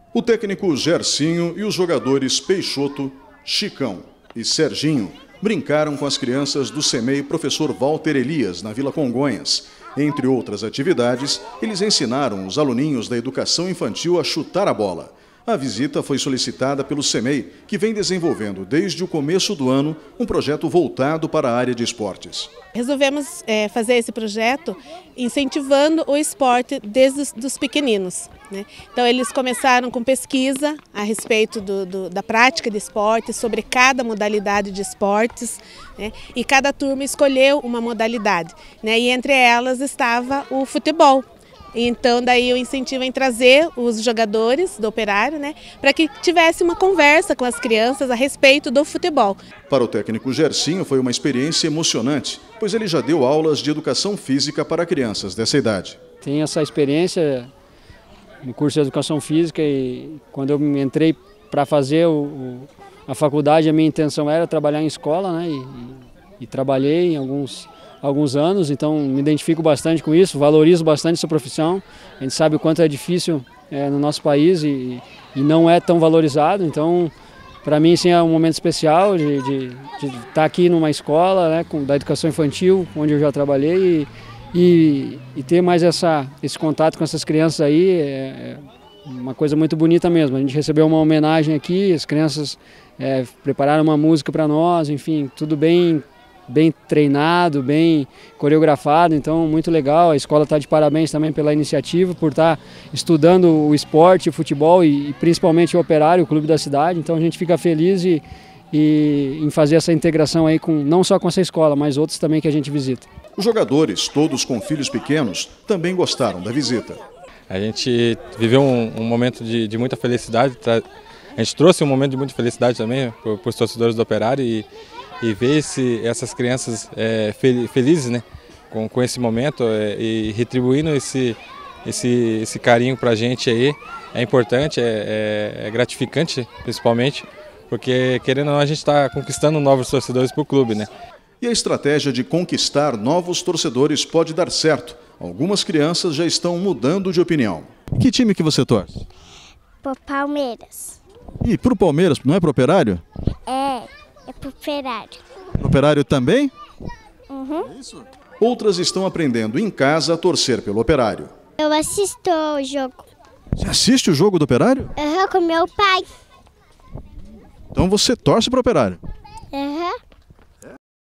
O técnico Gersinho e os jogadores Peixoto, Chicão e Serginho brincaram com as crianças do CEMEI Professor Walter Elias, na Vila Congonhas. Entre outras atividades, eles ensinaram os aluninhos da educação infantil a chutar a bola. A visita foi solicitada pelo CEMEI, que vem desenvolvendo desde o começo do ano um projeto voltado para a área de esportes. Resolvemos fazer esse projeto incentivando o esporte desde os pequeninos, né? Então eles começaram com pesquisa a respeito da prática de esportes, sobre cada modalidade de esportes, né? E cada turma escolheu uma modalidade, né? E entre elas estava o futebol. Então daí o incentivo em trazer os jogadores do Operário, né, para que tivesse uma conversa com as crianças a respeito do futebol. Para o técnico Gersinho foi uma experiência emocionante, pois ele já deu aulas de educação física para crianças dessa idade. Tenho essa experiência no curso de educação física e quando eu entrei para fazer a faculdade, a minha intenção era trabalhar em escola, né, e trabalhei em alguns anos, então me identifico bastante com isso, valorizo bastante essa profissão. A gente sabe o quanto é difícil no nosso país e não é tão valorizado, então para mim sim, é um momento especial de estar aqui numa escola, né, da educação infantil, onde eu já trabalhei e ter mais esse contato com essas crianças aí é uma coisa muito bonita mesmo. A gente recebeu uma homenagem aqui, as crianças prepararam uma música para nós, enfim, tudo bem treinado, bem coreografado, então muito legal. A escola está de parabéns também pela iniciativa, por estar estudando o esporte, o futebol e principalmente o Operário, o clube da cidade. Então a gente fica feliz em fazer essa integração aí não só com essa escola, mas outros também que a gente visita. Os jogadores, todos com filhos pequenos, também gostaram da visita. A gente viveu um momento de muita felicidade, a gente trouxe um momento de muita felicidade também para os torcedores do Operário e ver essas crianças felizes, né, com esse momento e retribuindo esse carinho para a gente aí é importante, é gratificante principalmente, porque querendo ou não a gente está conquistando novos torcedores para o clube, né? E a estratégia de conquistar novos torcedores pode dar certo. Algumas crianças já estão mudando de opinião. Que time que você torce? Pro Palmeiras. E pro Palmeiras, não é pro Operário? É pro Operário. Pro Operário também? Uhum. É isso? Outras estão aprendendo em casa a torcer pelo Operário. Eu assisto o jogo. Você assiste o jogo do Operário? Com meu pai. Então você torce pro Operário?